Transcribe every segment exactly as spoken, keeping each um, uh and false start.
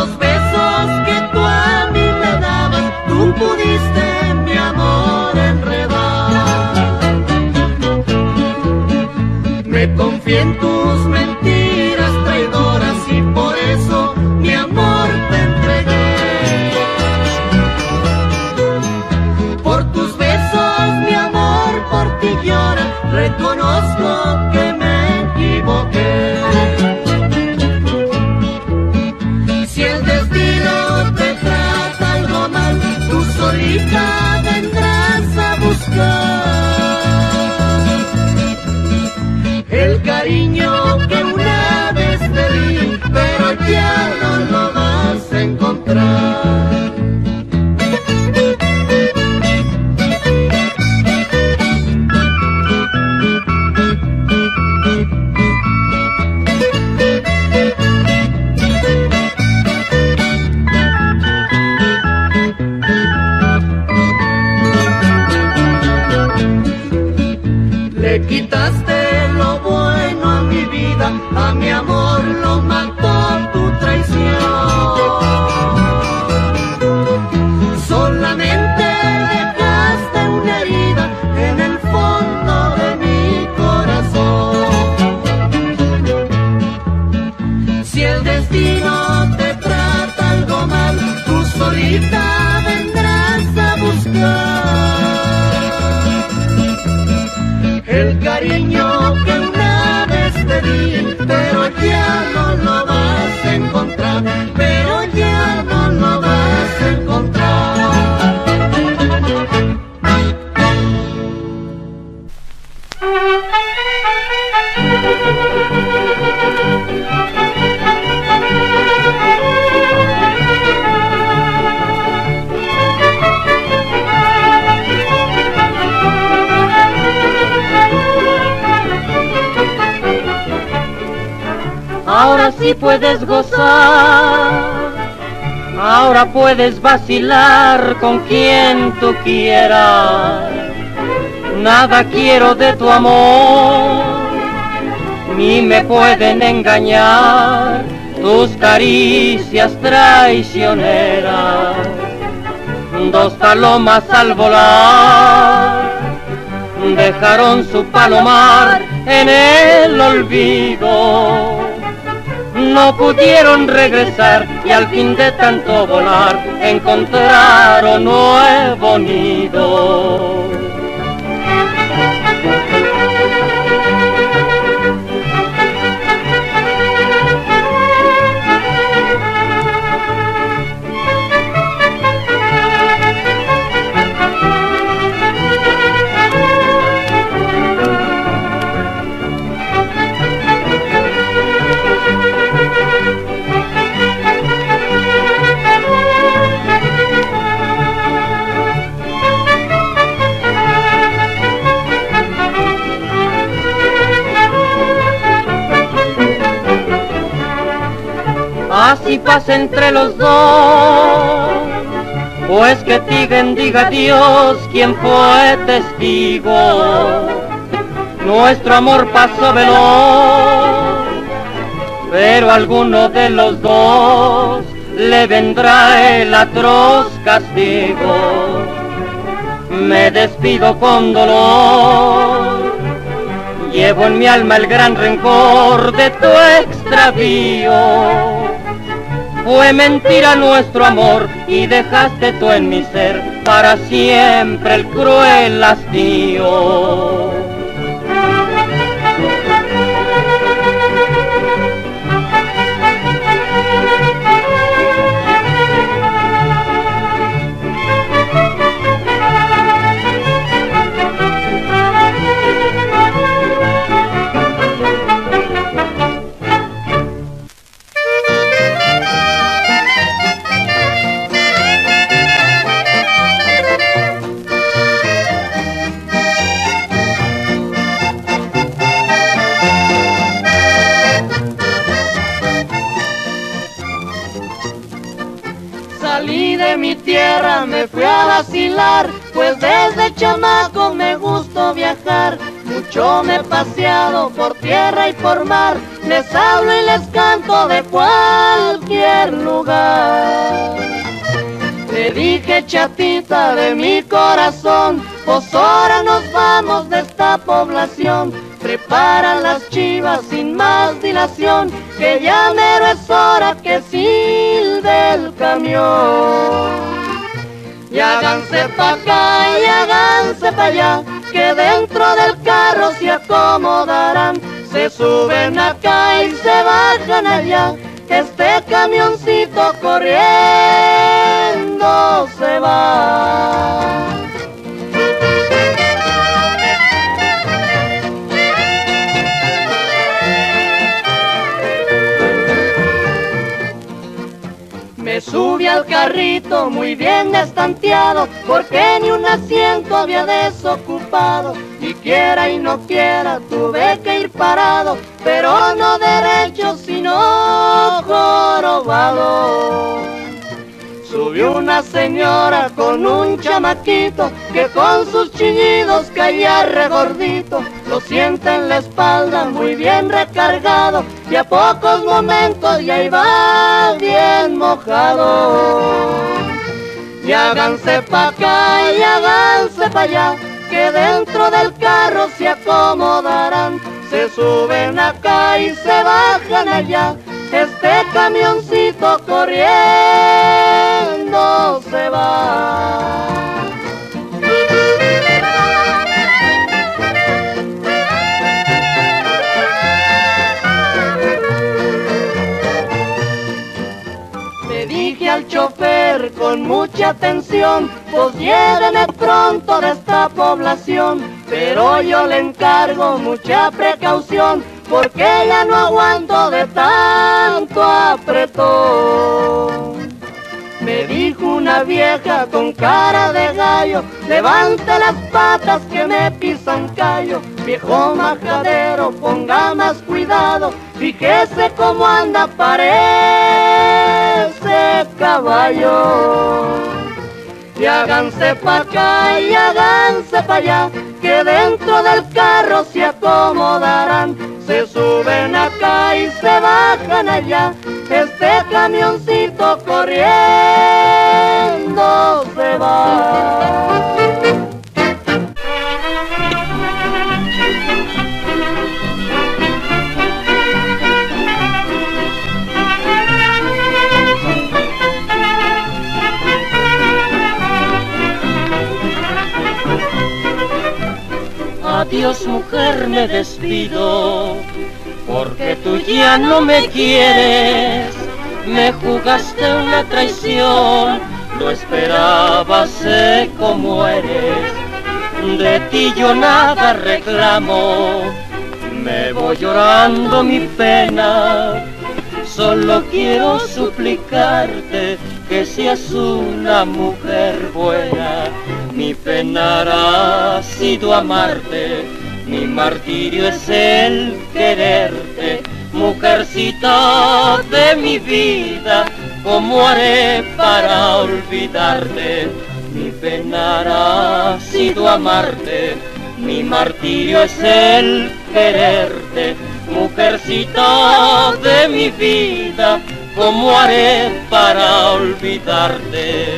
los besos que tú a mí me dabas, tú pudiste mi amor enredar. Me confié en tus mentiras traidoras y por eso mi amor te entregué. Por tus besos mi amor por ti llora, reconozco que me equivoqué. Si el destino te trata algo mal, tú solita vendrás a buscar el cariño que una vez te di, pero ya no lo vas a encontrar. Le quitaste lo bueno a mi vida, a mi amor lo mató tu traición. Solamente dejaste una herida en el fondo de mi corazón. Si el destino te trata algo mal, tú solita vendrás a buscar el cariño que una vez te di, pero ya no lo vas a encontrar, pero ya no lo vas a encontrar. Ahora sí puedes gozar, ahora puedes vacilar con quien tú quieras. Nada quiero de tu amor, ni me pueden engañar tus caricias traicioneras. Dos palomas al volar dejaron su palomar en el olvido. No pudieron regresar y al fin de tanto volar encontraron nuevo nido. Así pasa entre los dos, pues que digan, diga Dios quién fue testigo. Nuestro amor pasó veloz, pero a alguno de los dos le vendrá el atroz castigo. Me despido con dolor, llevo en mi alma el gran rencor de tu extravío. Fue mentira nuestro amor y dejaste tú en mi ser para siempre el cruel hastío. Salí de mi tierra, me fui a vacilar, pues desde chamaco me gustó viajar. Mucho me he paseado por tierra y por mar, les hablo y les canto de cualquier cualquier lugar. Le dije, chatita de mi corazón, pues ahora nos vamos de esta población. Prepara las chivas sin más dilación, que ya mero es hora que silbe el camión. Y háganse pa' acá y háganse pa' allá, que dentro del carro se acomodarán. Se suben acá y se bajan allá, este camioncito corriendo se va. Me subí al carrito muy bien estanteado, porque ni un asiento había desocupado. Y quiera y no quiera tuve que ir parado, pero no derecho sino jorobado. Subió una señora con un chamaquito, que con sus chillidos caía regordito. Lo siente en la espalda muy bien recargado, y a pocos momentos ya iba bien mojado. Y háganse pa' acá y háganse pa' allá, que dentro del carro se acomodarán. Se suben acá y se bajan allá, este camioncito corriendo se va. Le dije al chofer con mucha atención, pues lléveme pronto de esta población, pero yo le encargo mucha precaución, porque ya no aguanto de tanto apretón. Me dijo una vieja con cara de gallo, levante las patas que me pisan callo. Viejo majadero, ponga más cuidado, fíjese cómo anda, parece caballo. Y háganse pa' acá y háganse pa' allá, que dentro del carro se acomodarán. Se suben acá y se bajan allá, este camioncito corriendo se va. Adiós mujer, me despido, porque tú ya no me quieres. Me jugaste una traición, lo esperaba, sé cómo eres. De ti yo nada reclamo, me voy llorando mi pena. Solo quiero suplicarte que seas una mujer buena. Mi penar ha sido amarte, mi martirio es el quererte. Mujercita de mi vida, ¿cómo haré para olvidarte? Mi penar ha sido amarte, mi martirio es el quererte. Mujercita de mi vida, ¿cómo haré para olvidarte?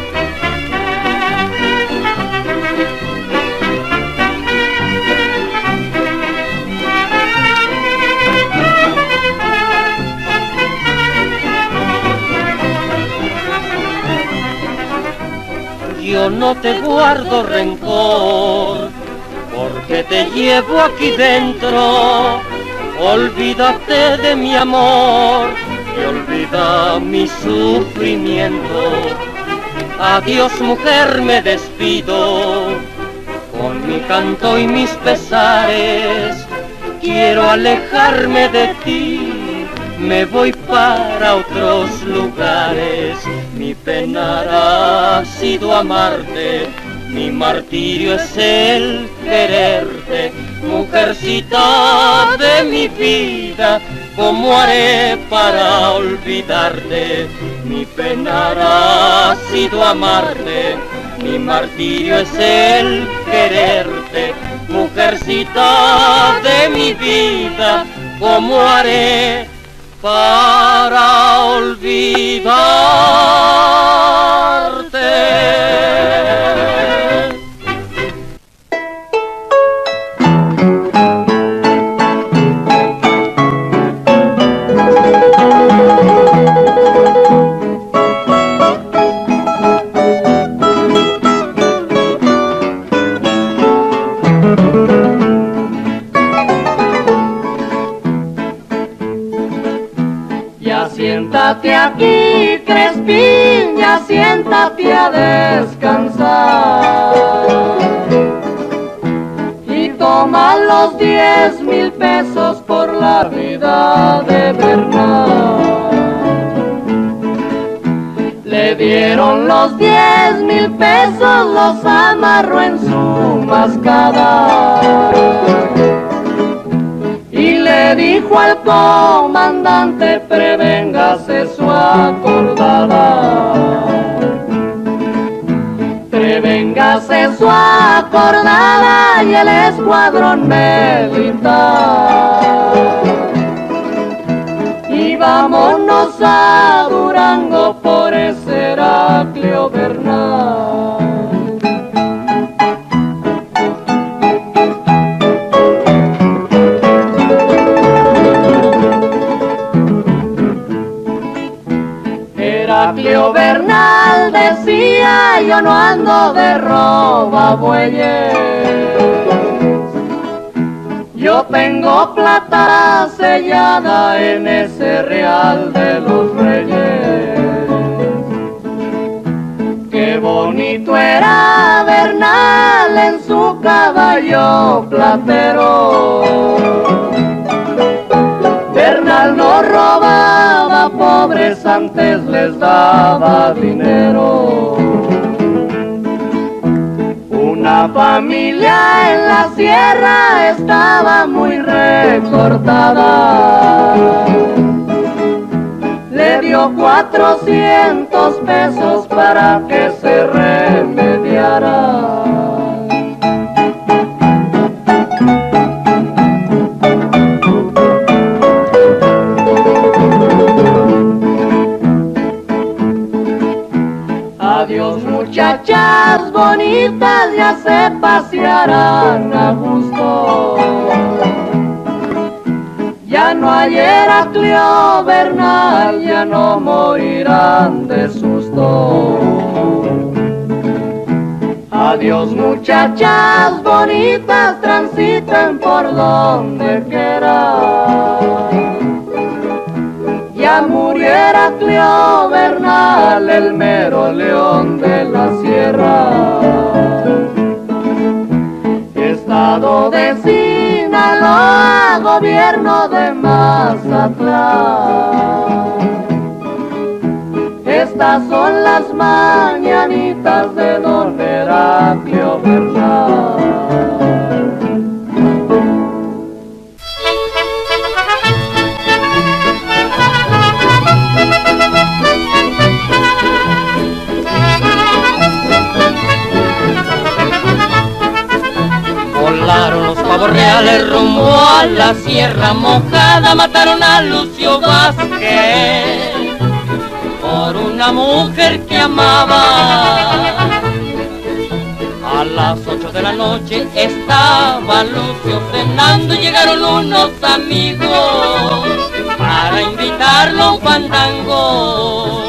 Yo no te guardo rencor, porque te llevo aquí dentro. Olvídate de mi amor y olvida mi sufrimiento. Adiós mujer, me despido, con mi canto y mis pesares. Quiero alejarme de ti, me voy para otros lugares. Mi penar ha sido amarte, mi martirio es el quererte. Mujercita de mi vida, ¿cómo haré para olvidarte? Mi penar ha sido amarte, mi martirio es el quererte. Mujercita de mi vida, ¿cómo haré para olvidarte? aquí, Crespín, ya siéntate a descansar y toma los diez mil pesos por la vida de Bernal. Le dieron los diez mil pesos, los amarró en su mascada y le dijo al comandante: prevéngase su acordada, prevéngase su acordada y el escuadrón militar, y vámonos a Durango por ese Heraclio Bernal. Heraclio Bernal decía: yo no ando de roba bueyes, yo tengo plata sellada en ese real de los reyes. Qué bonito era Bernal en su caballo platero. Bernal no robaba, pobres antes les daba dinero. Una familia en la sierra estaba muy recortada, le dio cuatrocientos pesos para que se remediara. Adiós muchachas bonitas, ya se pasearán a gusto. Ya no hay Heraclio Bernal, ya no morirán de susto. Adiós muchachas bonitas, transiten por donde quieran. Ya murió Heraclio Bernal, el mero león de la sierra. Estado de Sinaloa, gobierno de Mazatlán. Estas son las mañanitas de don Heraclio Bernal. Volaron los pavos reales rumbo a la Sierra Mojada, mataron a Lucio Vázquez por una mujer que amaba. A las ocho de la noche estaba Lucio cenando y llegaron unos amigos para invitarlo a un fandango.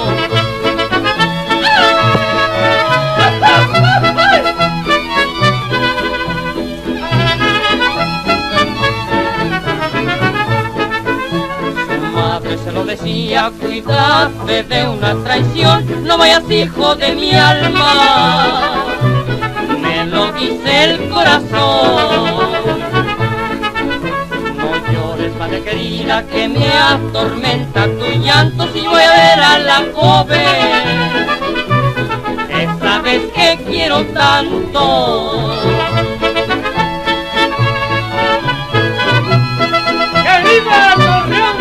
Se lo decía: cuídate de una traición, no vayas hijo de mi alma, me lo dice el corazón. No llores, madre querida, que me atormenta tu llanto si voy a ver a la joven que sabes que quiero tanto. ¡Que viva Torreón!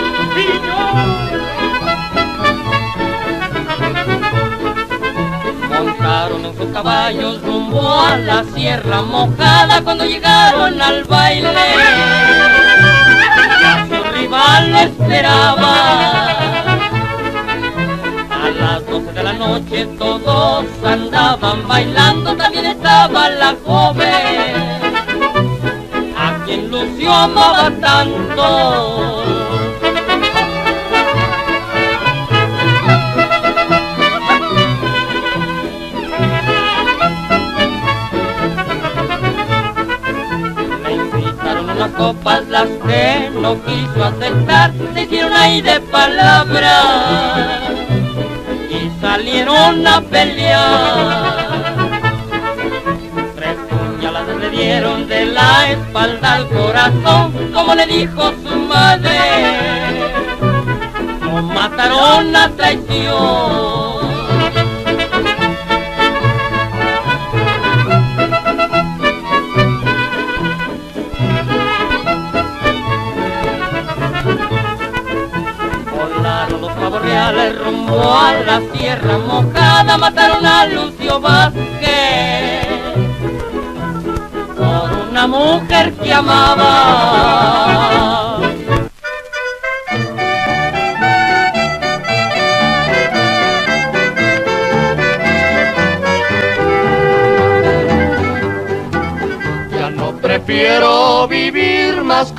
Montaron en sus caballos rumbo a la Sierra Mojada. Cuando llegaron al baile, ya su rival lo esperaba. A las doce de la noche todos andaban bailando, también estaba la joven a quien Lucio amaba tanto. Unas copas las que no quiso aceptar, se hicieron ahí de palabras salieron a pelear. Tres puñaladas le dieron de la espalda al corazón, como le dijo su madre, lo mataron a traición. Volaron los pavos reales rumbo a la Sierra Mojada, mataron a Lucio Vázquez por una mujer que amaba. Ya no prefiero vivir más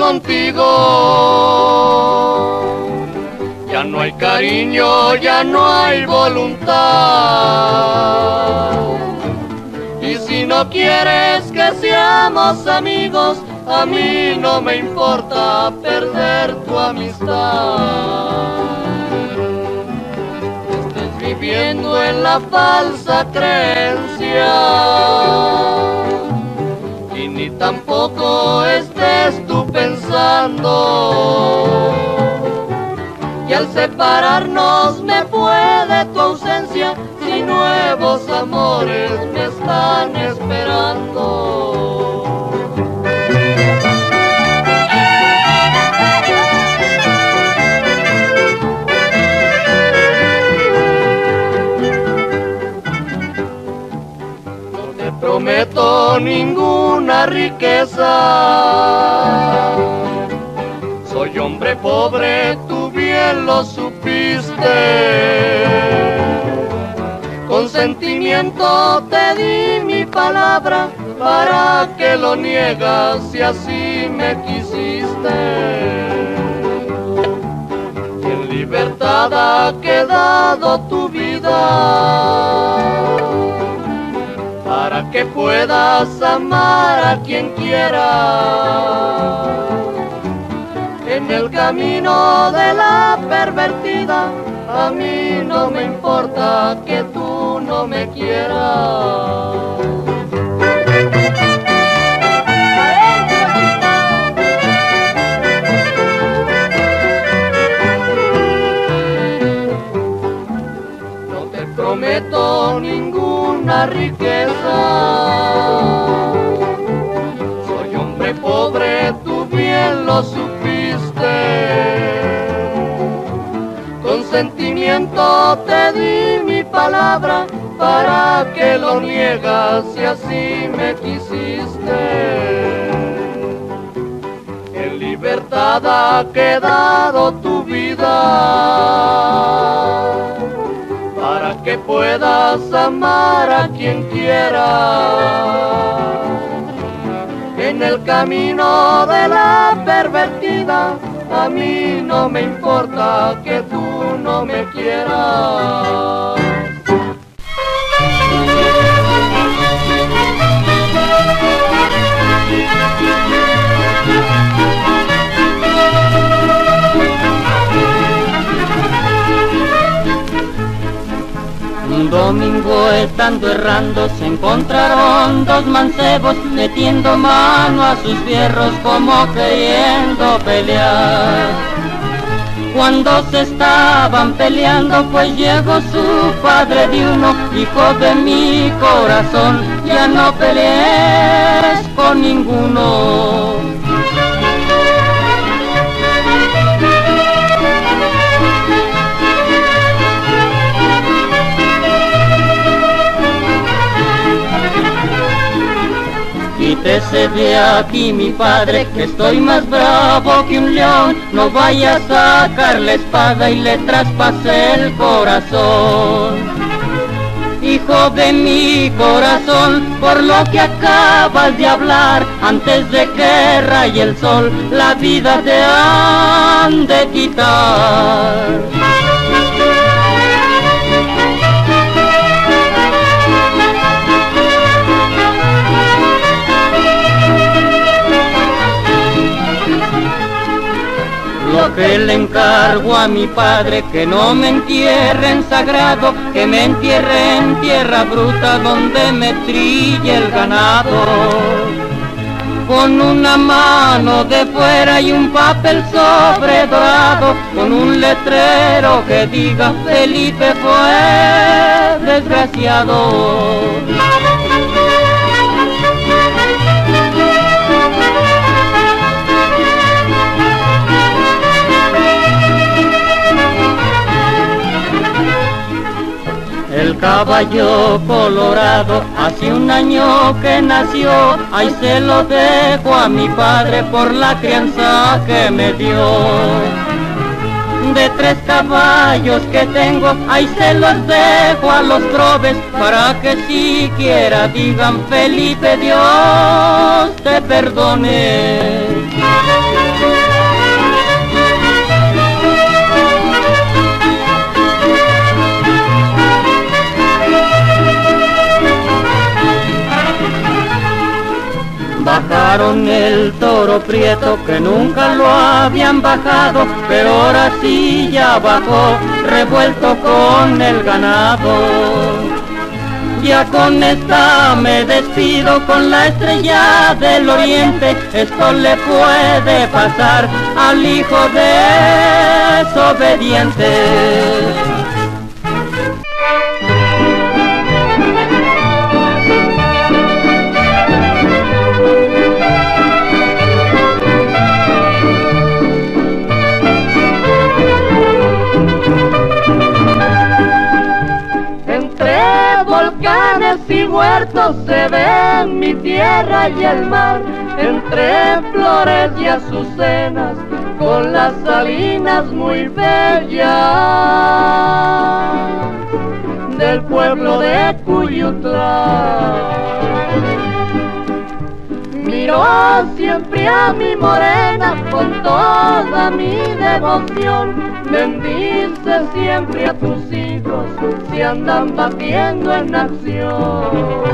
contigo. Ya no hay cariño, ya no hay voluntad. Y si no quieres que seamos amigos, a mí no me importa perder tu amistad. Estés viviendo en la falsa creencia y ni tampoco estés tú pensando y al separarnos me puede tu ausencia, si nuevos amores me están esperando. No te prometo ninguna riqueza, soy hombre pobre, tú bien lo supiste. Con sentimiento te di mi palabra, ¿para que lo niegas si así me quisiste? En libertad ha quedado tu vida, para que puedas amar a quien quiera. En el camino de la pervertida, a mí no me importa que tú no me quieras. No te prometo ninguna riqueza, soy hombre pobre, tú bien lo supiste. Con sentimiento te di mi palabra, ¿para que lo niegas si así me quisiste? En libertad ha quedado tu vida, para que puedas amar a quien quiera. En el camino de la pervertida, a mí no me importa que tú no me quieras. Un domingo estando errando se encontraron dos mancebos metiendo mano a sus fierros como queriendo pelear. Cuando se estaban peleando pues llegó su padre de uno, hijo de mi corazón, ya no pelees con ninguno. Quítese de aquí mi padre, que estoy más bravo que un león, no vaya a sacar la espada y le traspase el corazón. Hijo de mi corazón, por lo que acabas de hablar, antes de que raye el sol, la vida te han de quitar. Lo que le encanta encargo a mi padre que no me entierre en sagrado, que me entierre en tierra bruta donde me trille el ganado. Con una mano de fuera y un papel sobre dorado, con un letrero que diga Felipe fue desgraciado. El caballo colorado hace un año que nació, ahí se lo dejo a mi padre por la crianza que me dio. De tres caballos que tengo, ahí se los dejo a los probes, para que siquiera digan Felipe Dios te perdone. Bajaron el toro prieto que nunca lo habían bajado, pero ahora sí ya bajó, revuelto con el ganado. Ya con esta me despido con la estrella del oriente, esto le puede pasar al hijo desobediente. Volcanes y huertos se ven mi tierra y el mar, entre flores y azucenas, con las salinas muy bellas del pueblo de Cuyutlán. Miro siempre a mi morena con toda mi devoción, bendice siempre a tus hijos si andan batiendo en acción.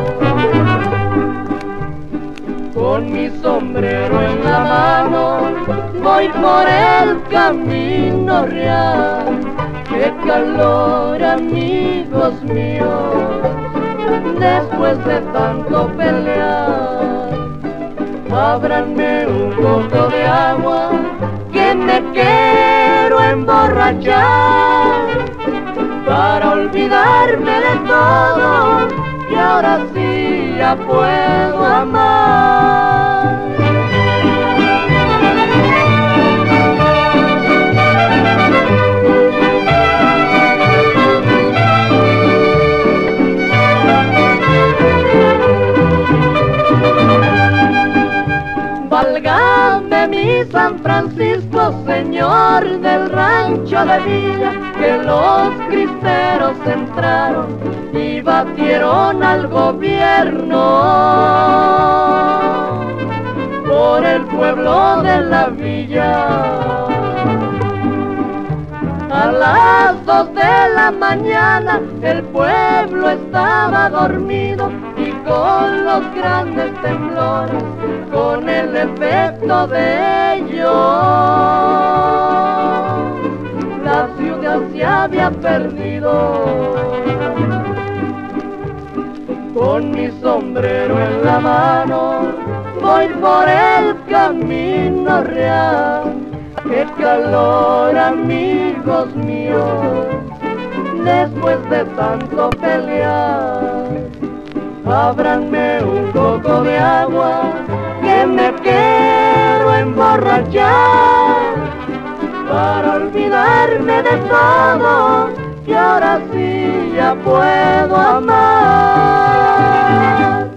Con mi sombrero en la mano voy por el camino real. ¡Qué calor, amigos míos, después de tanto pelear! Ábranme un poco de agua, que me quiero emborrachar, para olvidarme de todo, y ahora sí ya puedo amar. Válgame mi San Francisco, señor del rancho de Villa, que los cristeros entraron y batieron al gobierno por el pueblo de la villa. A las dos de la mañana el pueblo estaba dormido, y con los grandes temblores, con el efecto de ellos, la ciudad se había perdido. Con mi sombrero en la mano voy por el camino real. ¡Qué calor, amigos míos, después de tanto pelear! Ábranme un poco de agua, que me quiero emborrachar, para olvidarme de todo, y ahora sí ya puedo amar.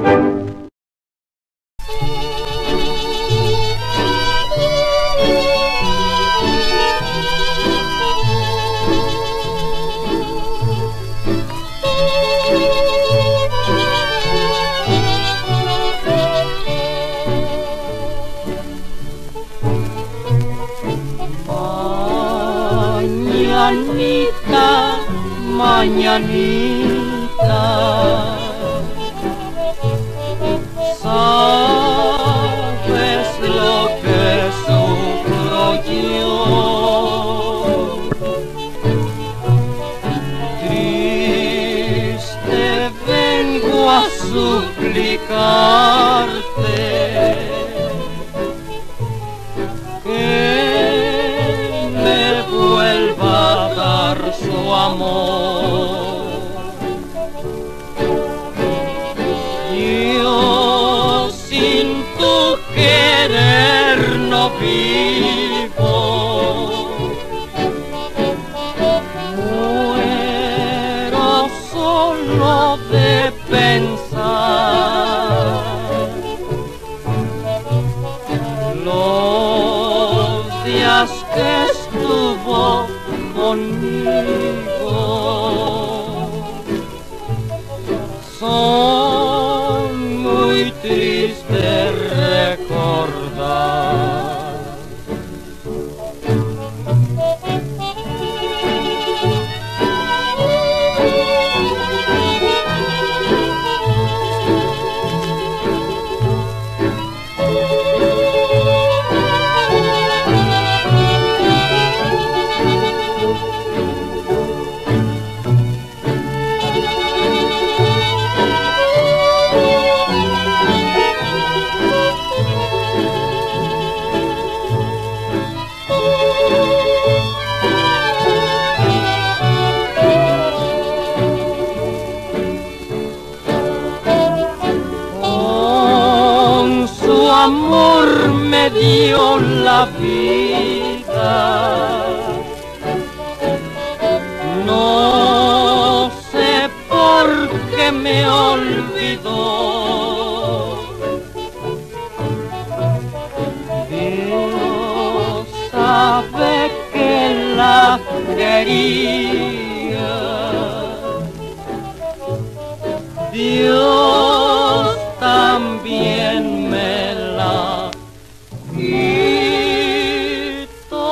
Mañanita, mañanita, sabes lo que sufro yo. suplicarte que me vuelva a dar su amor. Yo sin tu querer no vivo, muero solo de pensar los días que estuvo conmigo. Son muy tristes recordar. Amor me dio la vida, no sé por qué me olvidó. Dios sabe que la quería, Dios también me la quitó.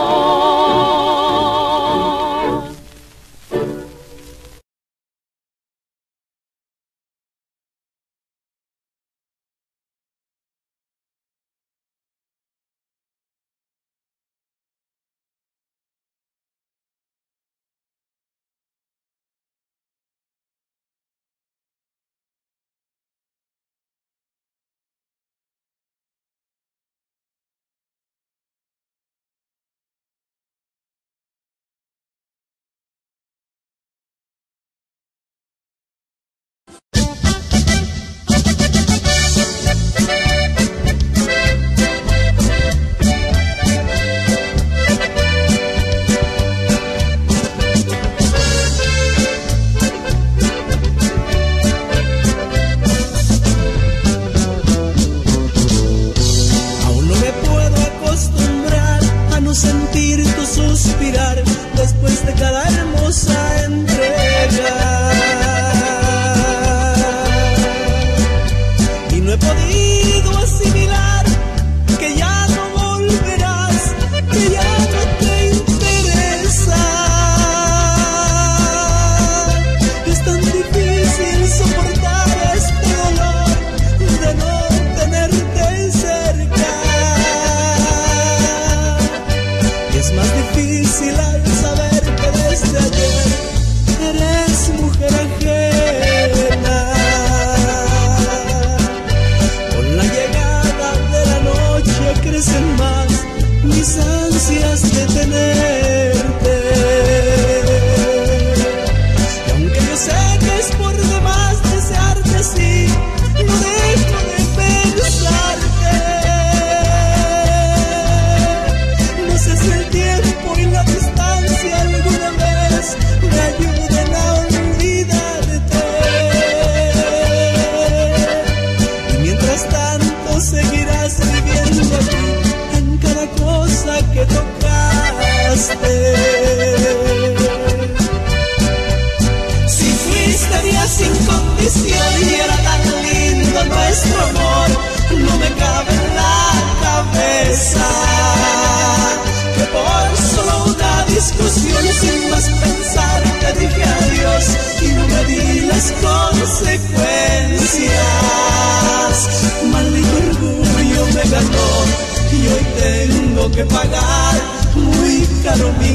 que pagar muy caro mi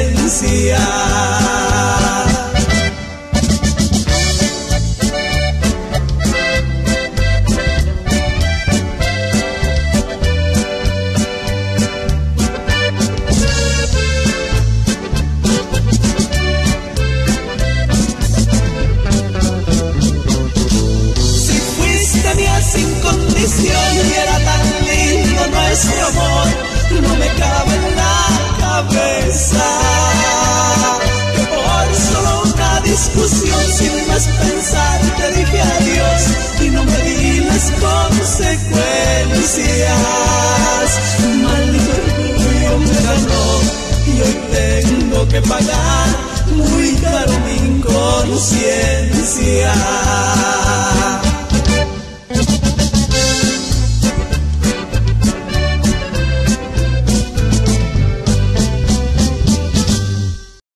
inconsciencia. pagar muy caro mi inconsciencia.